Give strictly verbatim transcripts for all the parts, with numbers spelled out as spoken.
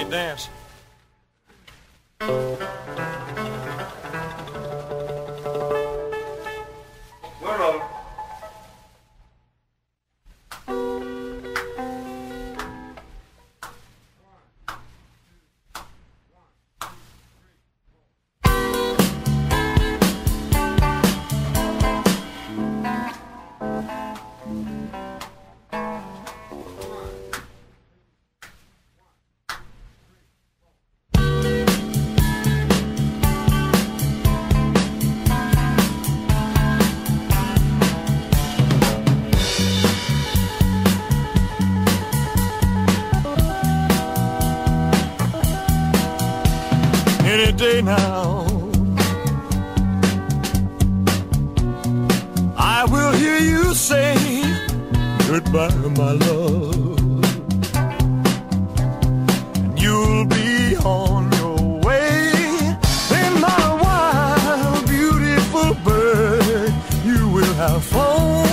can't dance. Well, any day now, I will hear you say goodbye, my love, and you'll be on your way. Then my wild, beautiful bird, you will have flown.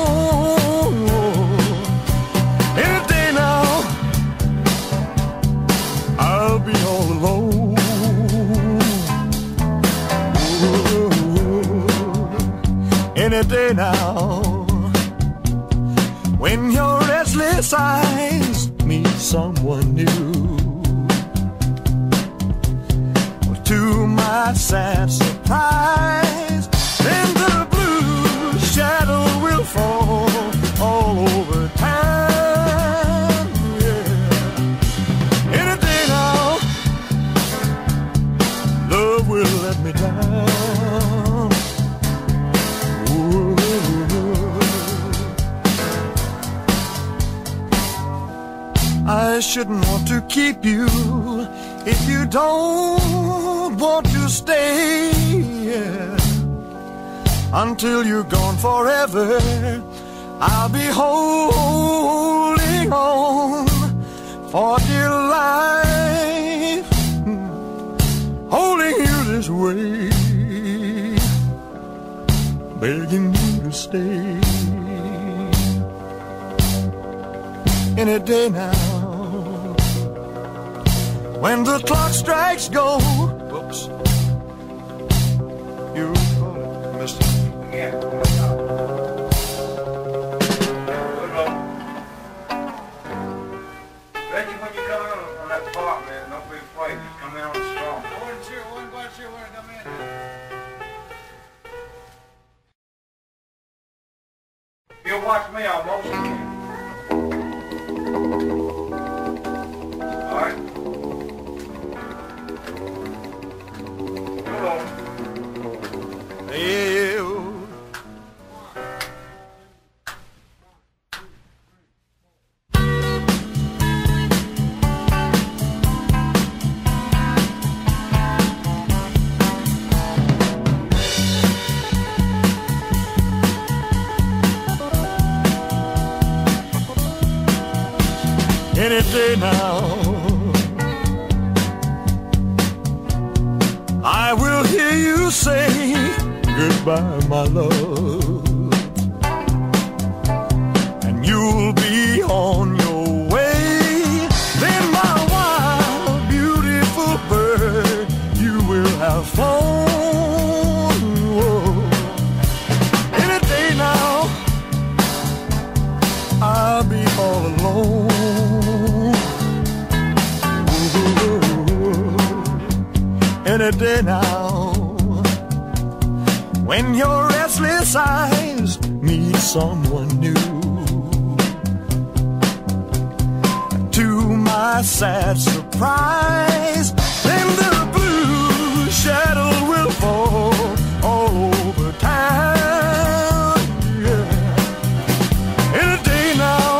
Any day now, I'll be all alone. Any day now, when your restless eyes meet someone new, well, to my sad surprise, then the blue shadow will fall all over town. Yeah. Any day now, love will let me down. I shouldn't want to keep you if you don't want to stay, yeah. Until you're gone forever, I'll be holding on for dear life, holding you this way, begging you to stay. Any day now, when the clock strikes go. Whoops. You call it, mister. yeah. Reggie, when you come in on that part, man, don't be afraid. Just come in on the strong. I wasn't sure, I wasn't quite sure where to come in. You'll watch me on most of it. All right. Come on. Hey, any day now, I will hear you say goodbye, my love, and you'll be on your way. Then my wild, beautiful bird, you will have flown. Whoa. Any day now, I'll be all alone. Any day now, when your restless eyes meet someone new, to my sad surprise, then the blue shadow will fall all over town. Yeah. Any day now,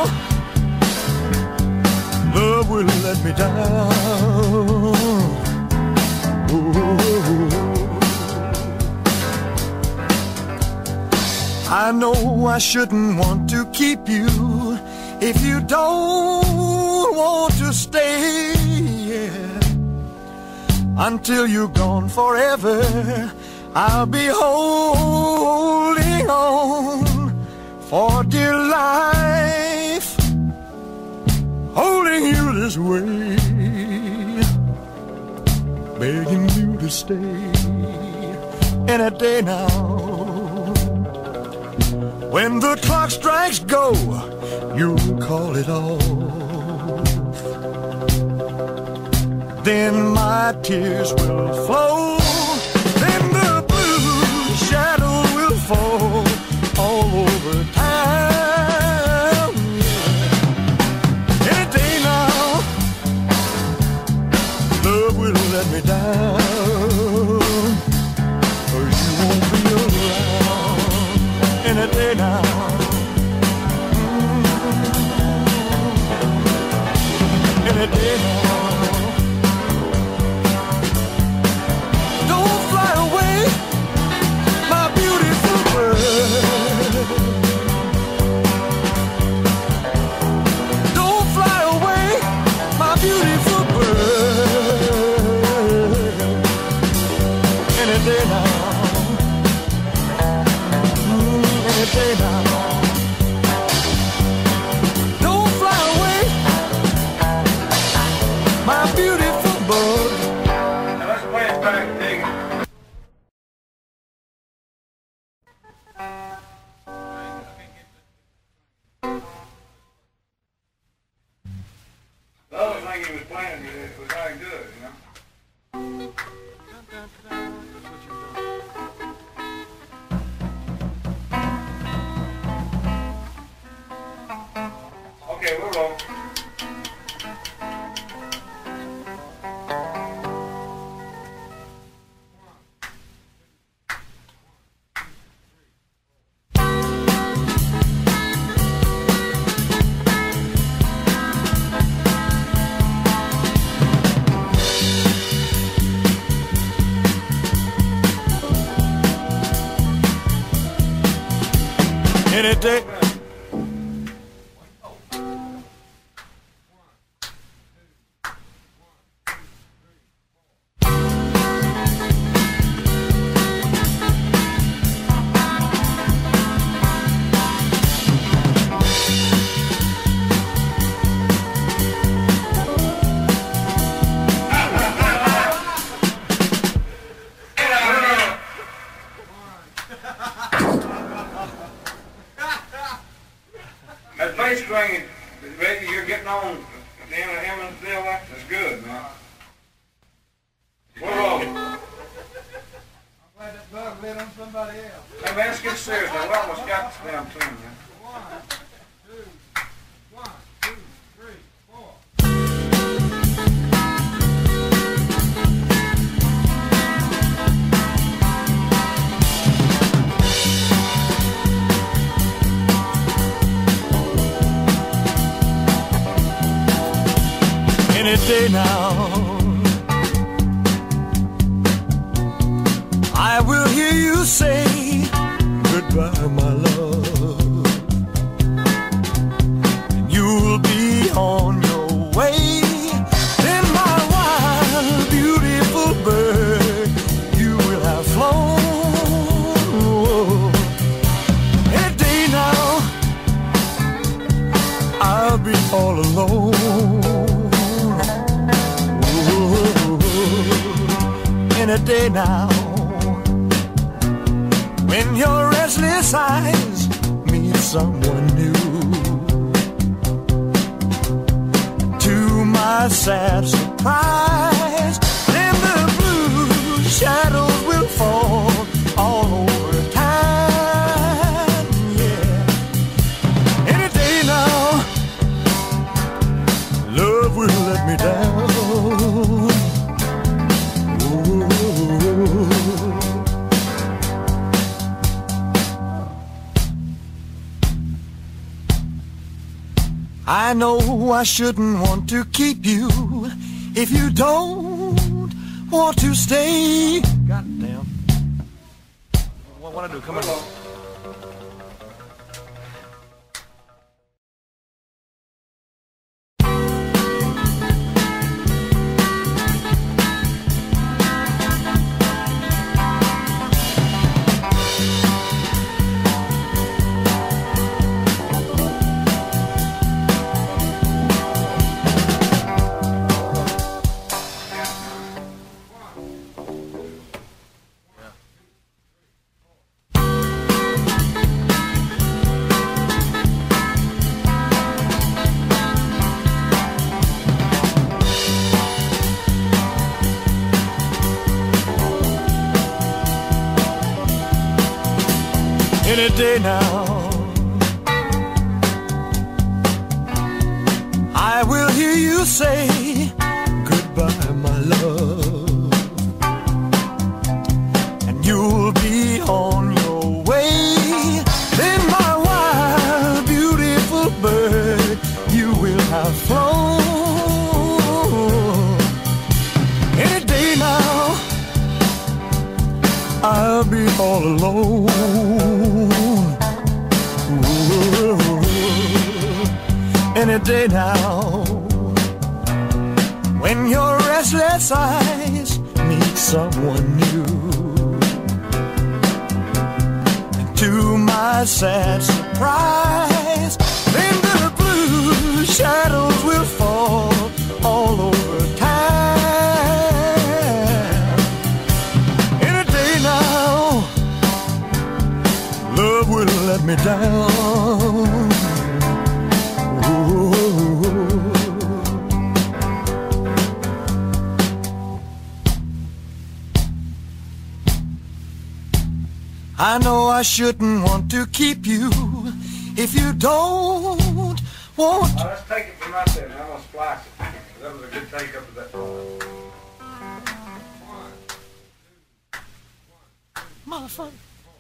love will let me down. I know I shouldn't want to keep you if you don't want to stay, yeah. Until you're gone forever, I'll be holding on for dear life, holding you this way, begging you to stay any day now. When the clock strikes go, you'll call it off. Then my tears will flow. Then the blue shadow will fall all over town. Any day now, love will let me down. For you won't be around any day now. Mm-hmm. Any day now. Any day. Any day now, I will hear you say goodbye, my love. And you'll be on your way. Then my wild, beautiful bird, you will have flown. Any day now, I'll be all alone. A day now, when your restless eyes meet someone new, to my sad surprise, then the blue shadows will fall all over town. Yeah, any day now, love will let me down. I know I shouldn't want to keep you if you don't want to stay. Goddamn. What want to do? Come on. any day now. I will hear you say goodbye, my love, and you'll be on your way. Then my wild, beautiful bird, you will have flown. Any day now, I'll be all alone. Ooh, any day now, when your restless eyes meet someone new, and to my sad surprise, then the blue shadows will fall all over town. Any day now, love will let me down. I know I shouldn't want to keep you if you don't want. Oh, let's take it from right there. Now I'm going to splice it. That was a good take up of that part. Motherfucker.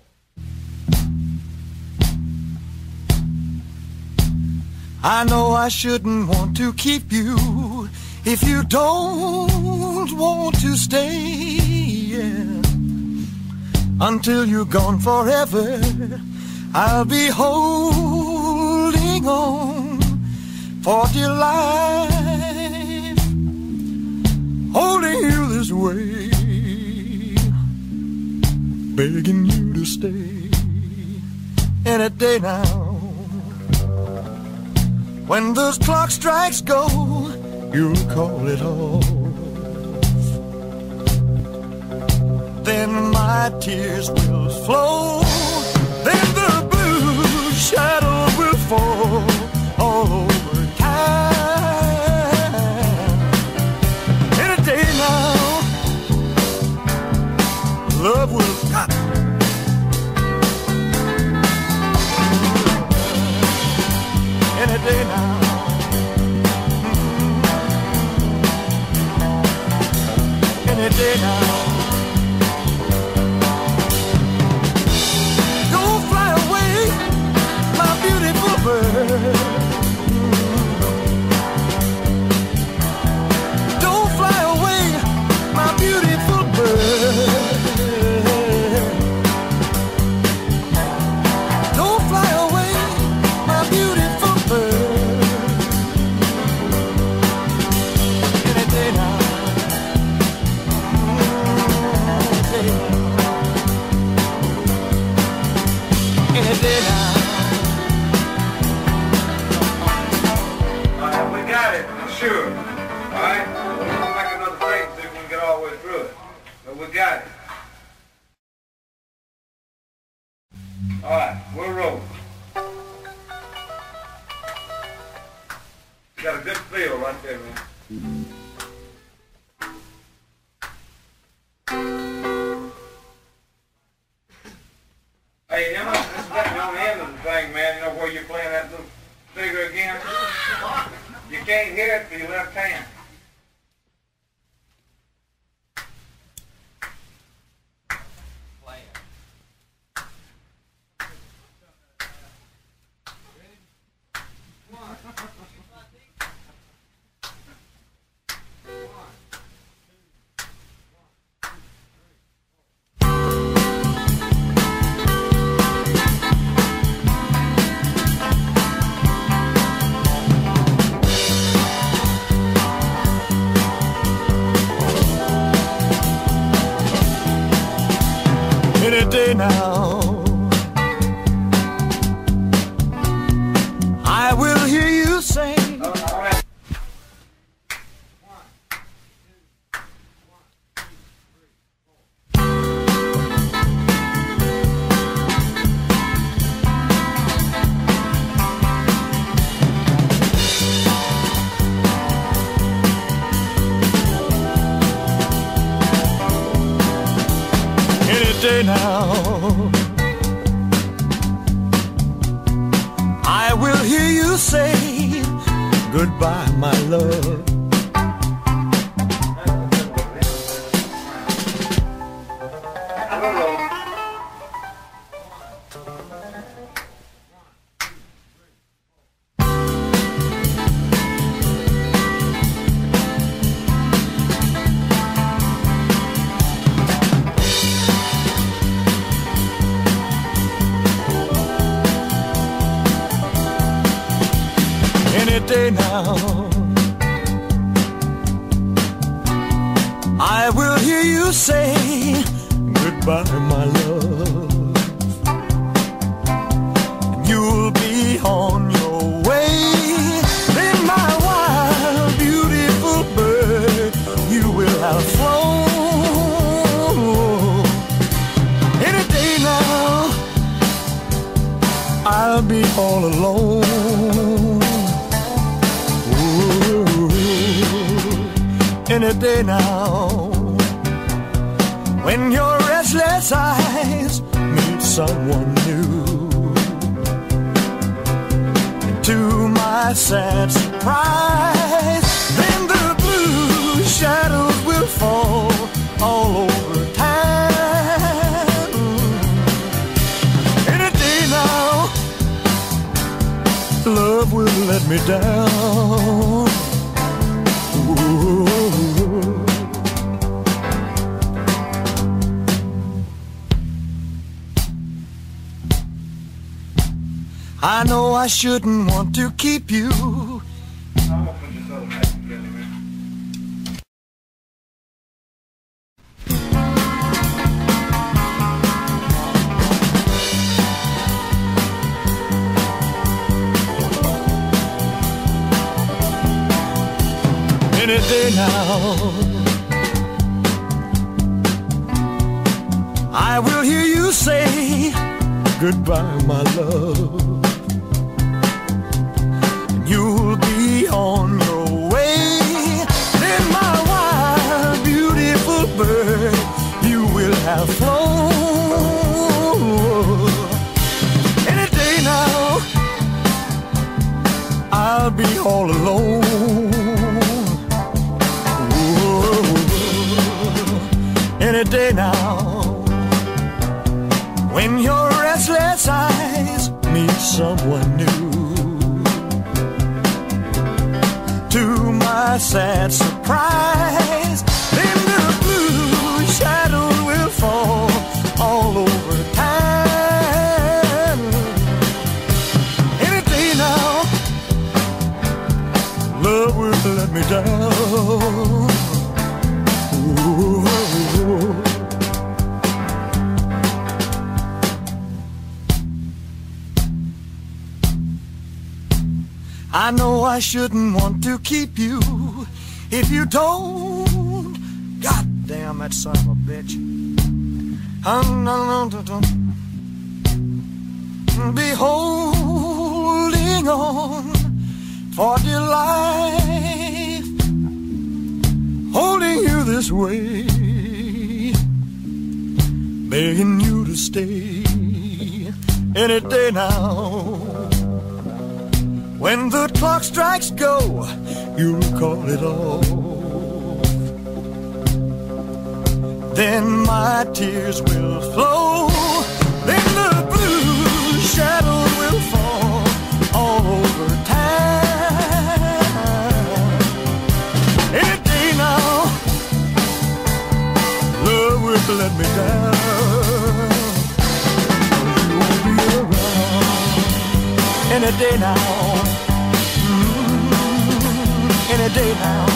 I know I shouldn't want to keep you if you don't want to stay. Yeah. Until you're gone forever, I'll be holding on for dear life, holding you this way, begging you to stay. Any day now, when those clock strikes go, you'll call it off. Then my tears will flow. Then the blue shadow will fall all over town. Any day now, love will cut. Any day now. Any day now. Beautiful bird, don't fly away, my beautiful bird. Don't fly away, my beautiful bird. Any day now, any day now. Sure. Alright? We're going to make another take and see if we can get all the way through it. But we got it. Alright, we're rolling. You got a good feel right there, man. Hey, you know, this is that on the end of the thing, man. You know where you're playing that little figure again? You can't hear it with your left hand. Play it. One. Any day now, I will hear you sing. Any day now, say goodbye, my love. Any day now, I will hear you say goodbye, my love. And you'll be on your way. Then my wild, beautiful bird, you will have flown. Any day now, I'll be all alone. Any day now, when your restless eyes meet someone new, and to my sad surprise, then the blue shadows will fall all over town. Any day now, love will let me down. Ooh. I know I shouldn't want to keep you. Any day now, I will hear you say goodbye, my love. You'll be on your way. Then my wild, beautiful bird, you will have flown. Any day now, I'll be all alone. Any day now, when your restless eyes meet someone new, to my sad surprise, then the blue shadows will fall all over town. Any day now, love will let me down. Ooh. I know I shouldn't want to keep you if you don't. God damn that son of a bitch. Be holding on for dear life, holding you this way, begging you to stay. Any day now, when the clock strikes go, you'll call it off. Then my tears will flow. Then the blue shadows will fall all over town. Any day now, love will let me down. You'll be around. Any day now. Any day now,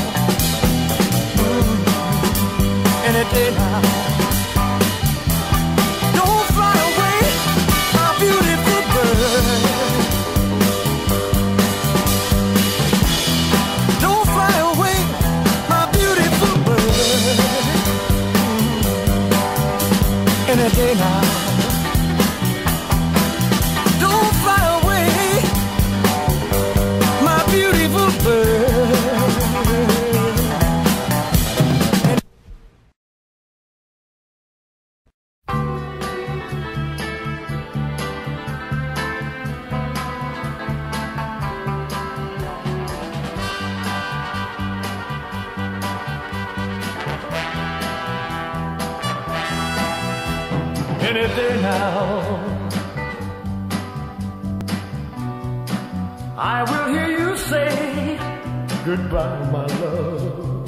mm, any day now. Don't fly away, my beautiful bird. Don't fly away, my beautiful bird. Mm, any day now. Don't fly away, my beautiful bird. any day now. I will hear you say goodbye, my love.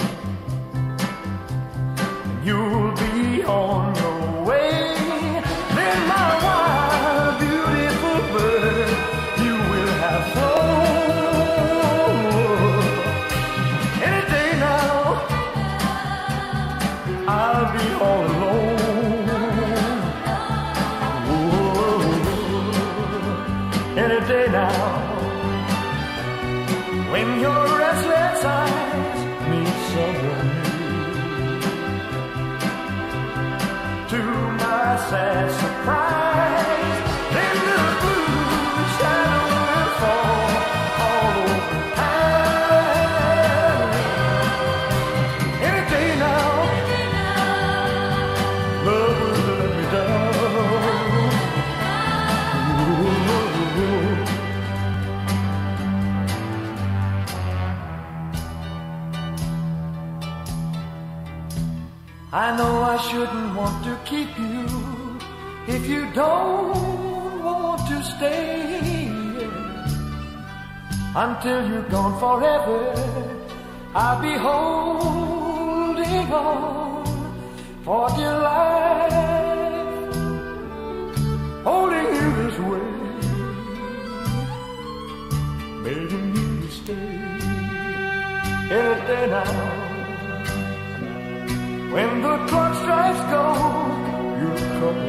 You'll be on your way. Then my wild, beautiful bird, you will have flown. Any day now, I'll be all alone. Whoa. Any day now, when your restless eyes meet someone new, to my sad surprise, then the blue shadow will fall all over town. Any day now, love will let me down. Ooh. I know I shouldn't want to keep you if you don't want to stay. Until you're gone forever, I'll be holding on for dear life, holding you this way, begging you to stay. Any day now, when the clock strikes gold, you'll come.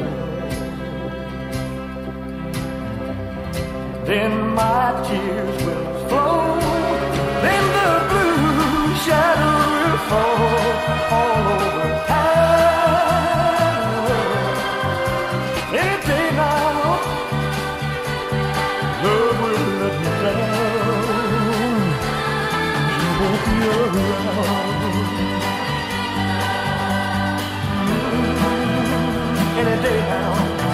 Then my tears will flow. Then the blue shadow will fall all over town. Any day now, love will let me down. You won't be around. Any day now,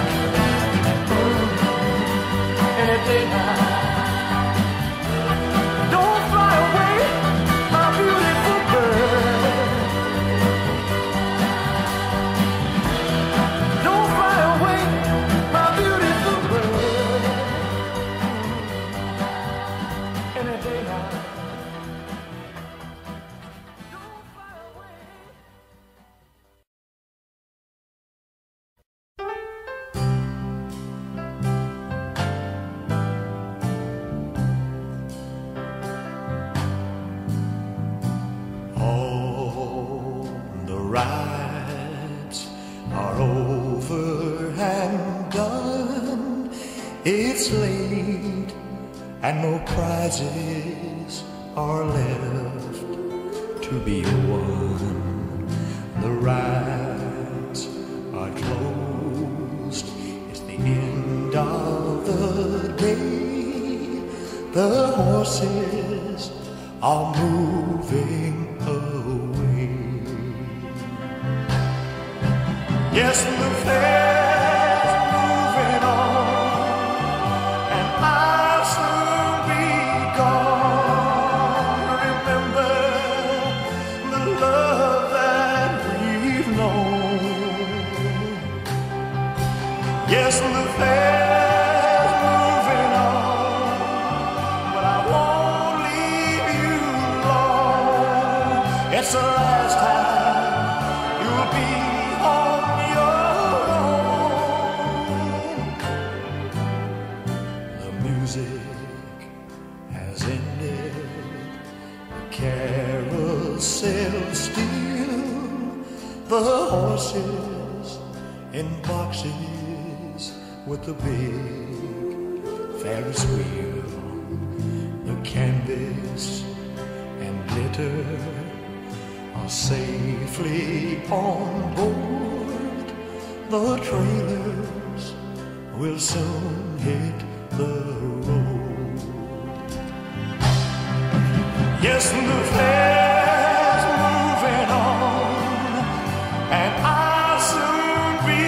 any day now. Don't fly away, my beautiful bird. Don't fly away, my beautiful bird. Any day now. Don't fly away. It's late and no prizes are left to be won. The rides are closed. It's the end of the day. The horses are moving away. Yes, the fair's moving on. Yes, the fair's moving on, but I won't leave you long. It's the last time you'll be on your own. The music has ended, the carousel still, the horses in boxes with the big Ferris wheel, the canvas and glitter are safely on board. The trailers will soon hit the road. Yes, the fair's moving on, and I'll soon be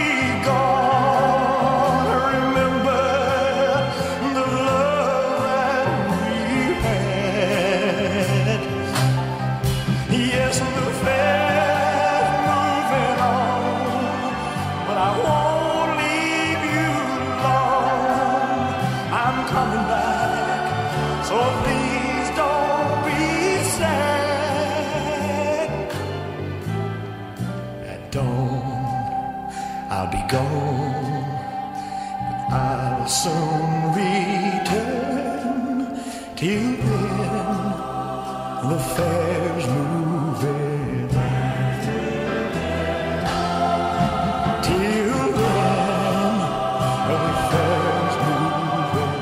gone. Remember the love that we had. Yes, the fair's moving on, but I won't leave I'll be gone, but I'll soon return. Till then, the fair's moving. Till then, the fair's moving.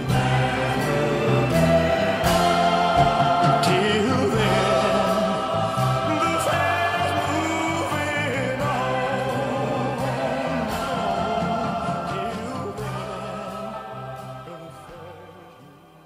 Till then, the fair's moving on. Till then, the fair's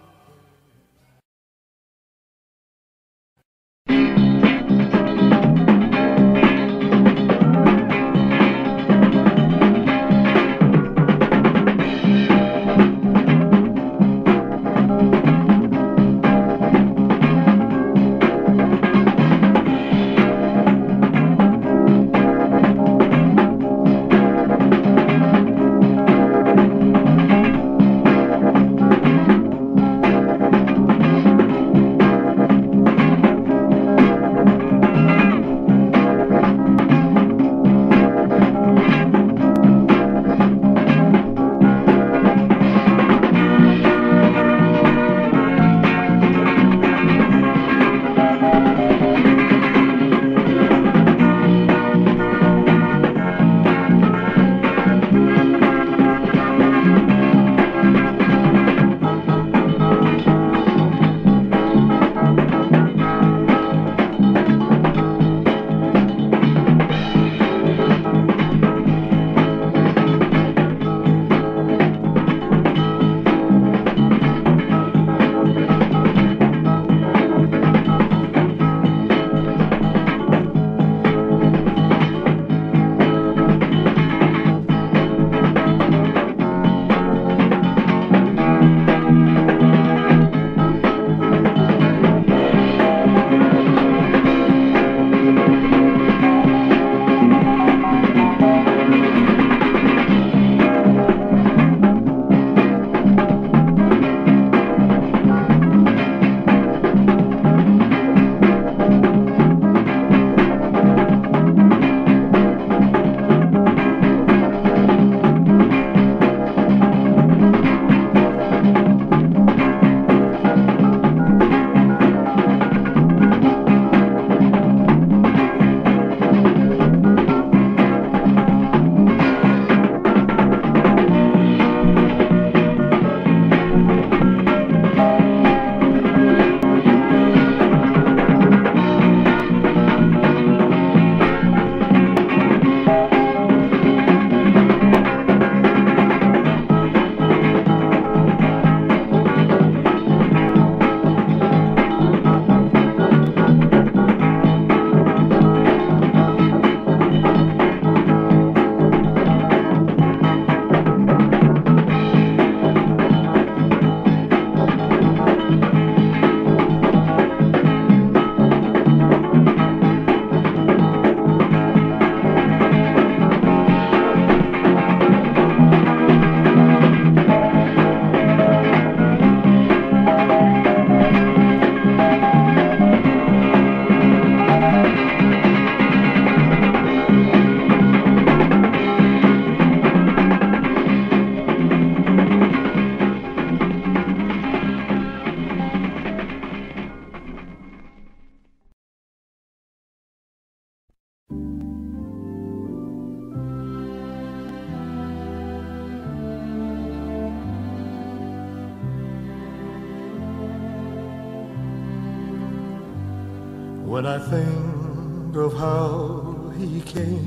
When I think of how he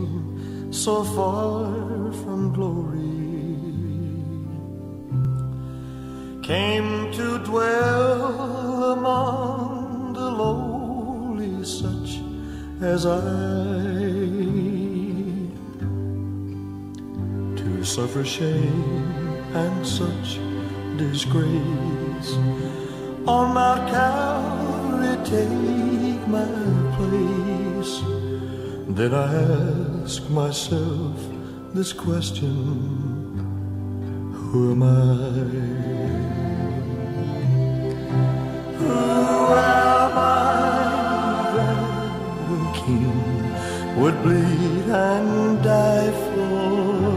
came so far from glory, came to dwell among the lowly, such as I, to suffer shame and such disgrace on Mount Calvary, take my place. Then I ask myself this question: who am I? Who am I that the King would bleed and die for.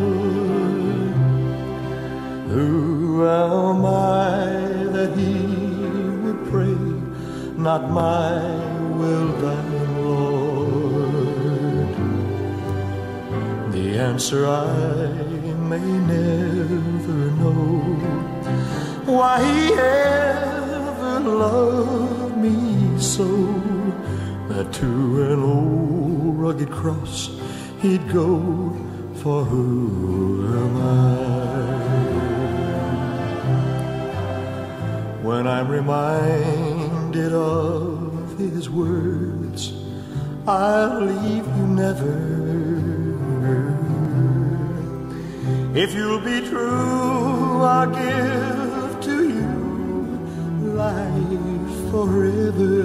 Who am I that he would pray, not my will thine, Lord? The answer I may never know, why he ever loved me so, that to an old rugged cross he'd go, for who am I? When I'm reminded of his words, I'll leave you never. If you'll be true, I'll give to you life forever.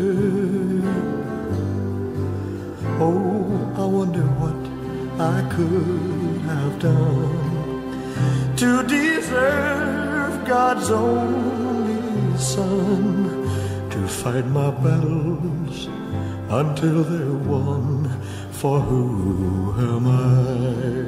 Oh, I wonder what I could have done to deserve God's only Son, to fight my battles until they're won, for who am I?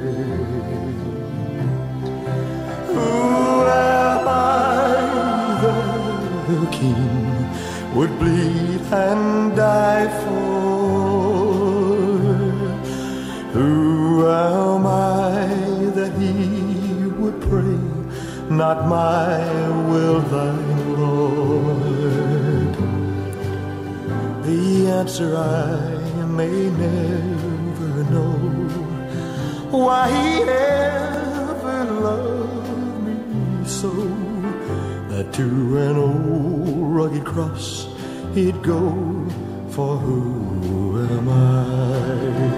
Who am I that the King would bleed and die for? Who am I that he would pray, not my will thine, Lord? The answer I may never know, why he ever loved me so, that to an old rugged cross he'd go, for who am I?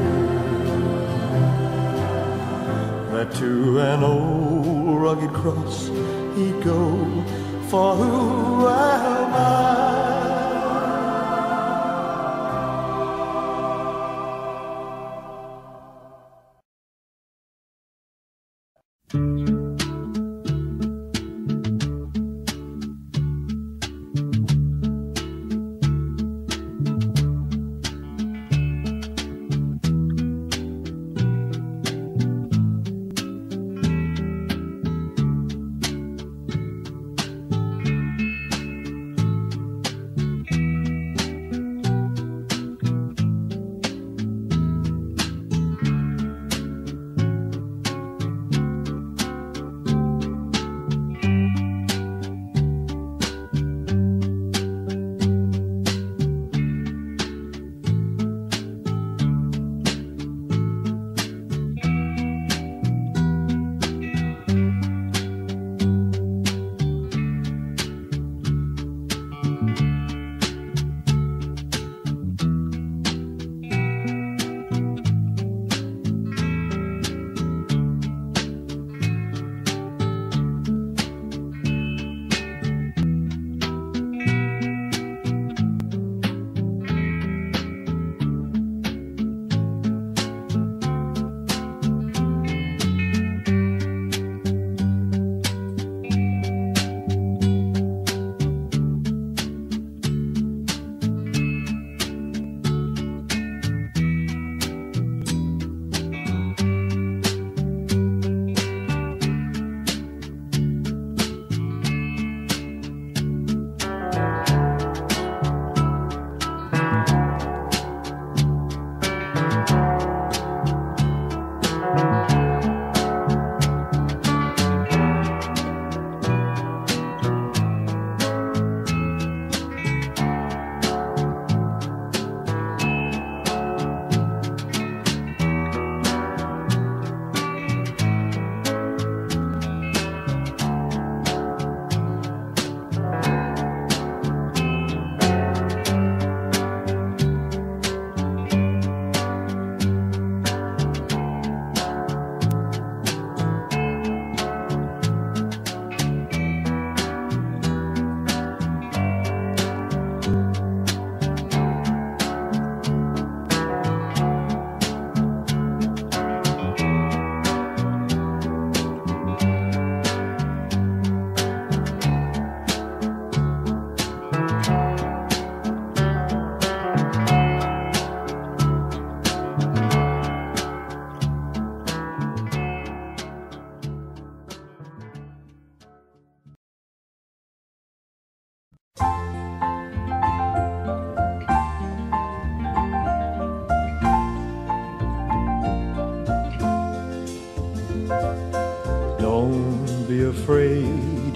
That to an old rugged cross he'd go, for who am I?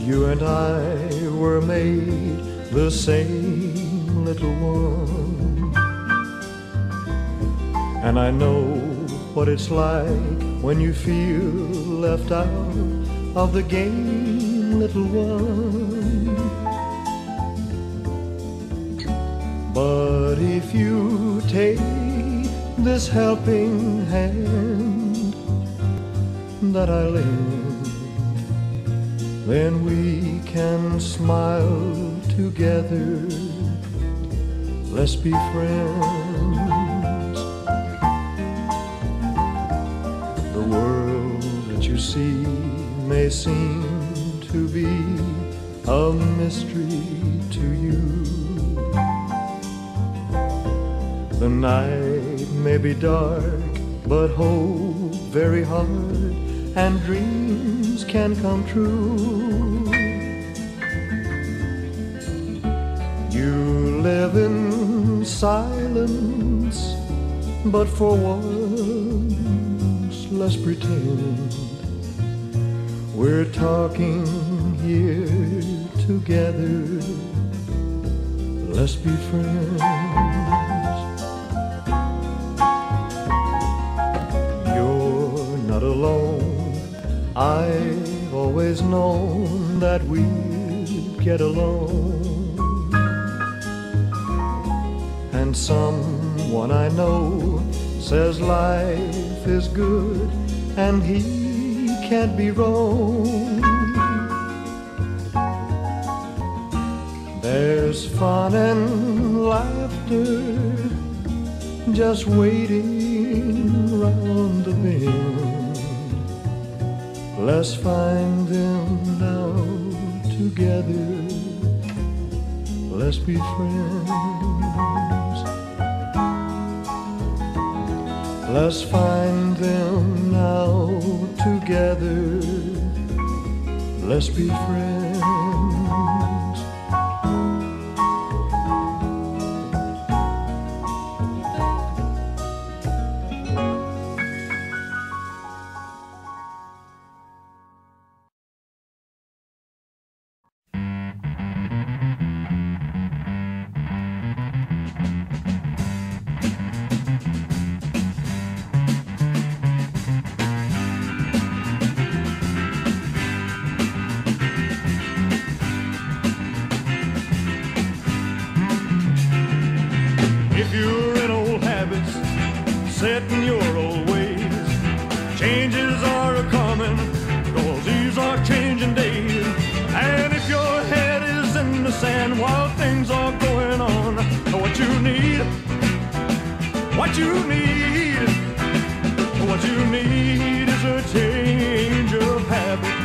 You and I were made the same, little one. And I know what it's like when you feel left out of the game, little one. But if you take this helping hand that I lend, then we can smile together. Let's be friends. The world that you see may seem to be a mystery to you. The night may be dark, but hope very hard, and dreams can come true. You live in silence, but for once let's pretend we're talking here together. Let's be friends. You're not alone. I've always known that we'd get along. And someone I know says life is good and he can't be wrong. There's fun and laughter just waiting round the bend. Let's find them now together. Let's be friends. Let's find them now together. Let's be friends. Set in your old ways. Changes are a-coming, 'cause these are changing days. And if your head is in the sand while things are going on, what you need, what you need, what you need is a change of habit.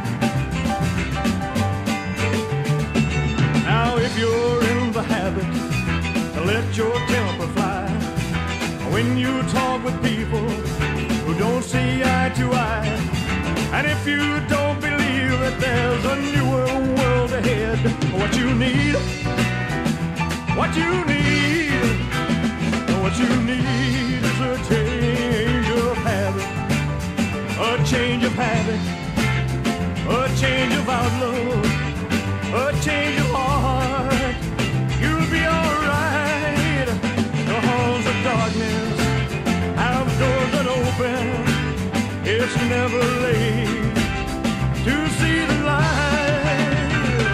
Now if you're in the habit to let your temper fly, when you talk with people who don't see eye to eye, and if you don't believe that there's a newer world ahead, what you need, what you need, what you need is a change of habit, a change of habit, a change of outlook, a change of heart. You'll be alright. The halls of darkness have doors that open. It's never late to see the light.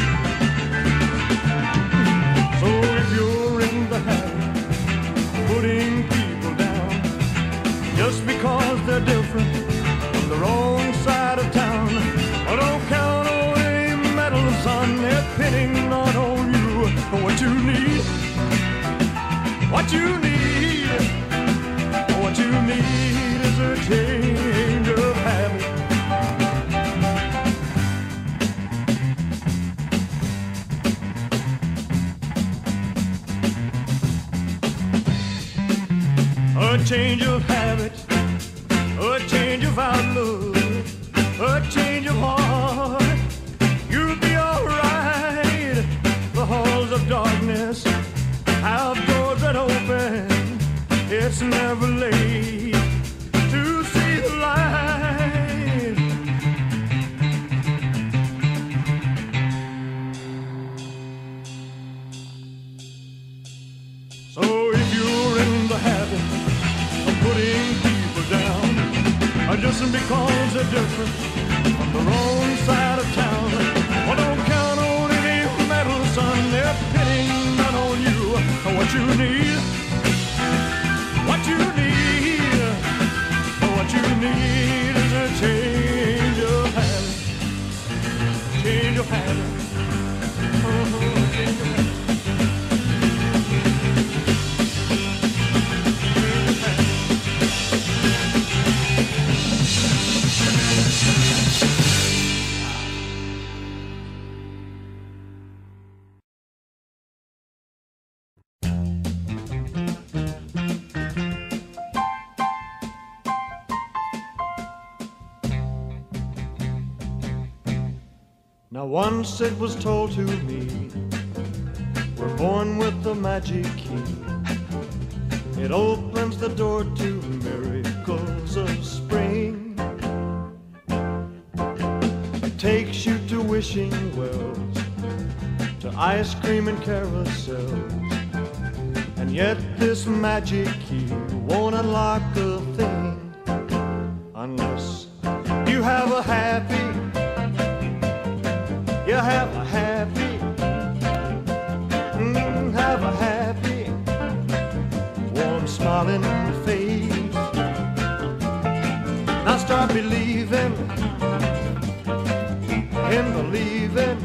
So if you're in the habit of putting people down just because they're different from the wrong side of town, well, don't count on any medal, son. They're pinning not on you. But what you need, what you need, what you need is a change of habit. A change of habit, a change of outlook, a change of heart. You'll be alright. The halls of darkness have doors that open. It's never late to see the light. because they're different from the wrong side of town. Well, don't count on any metal, son. They're pinning down on you. What you need, what you need, what you need is a change of habit, change of habit. Uh-huh, change of habit. Now once it was told to me, we're born with the magic key. It opens the door to miracles of spring. It takes you to wishing wells, to ice cream and carousels. And yet this magic key won't unlock a thing unless you have a happy, you have a happy, mm, have a happy, warm smiling face. Now start believing in believing.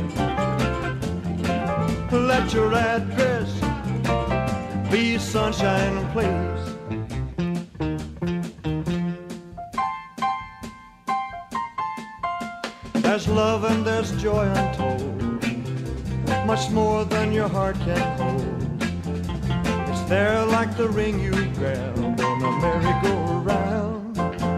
Let your address be sunshine place. There's love and there's joy untold, much more than your heart can hold. It's there like the ring you grab on a merry-go-round.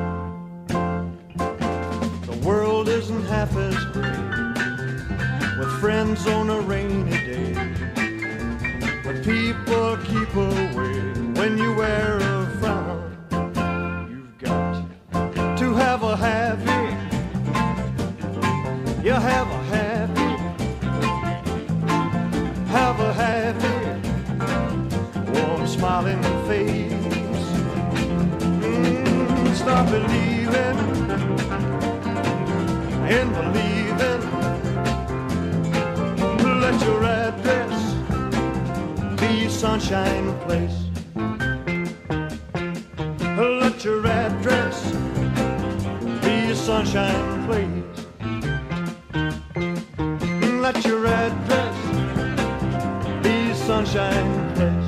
The world isn't half as great with friends on a rainy day, but people keep away when you wear a frown. You've got to have a happy, you have a happy, have a happy, warm smiling face. Mm, start believing in believing. Let your address be sunshine place. Let your address be sunshine place. Let your address be sunshine place.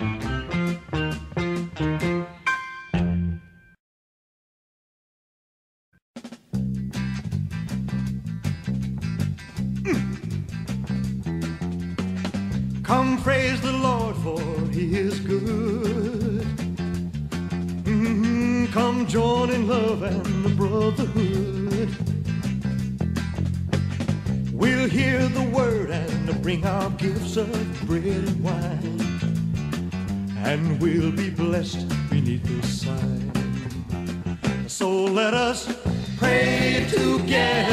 Come praise the Lord, for He is good. Mm-hmm. Come join in love and the brotherhood. We'll hear the word and bring our gifts of bread and wine, and we'll be blessed beneath the sign. So let us pray together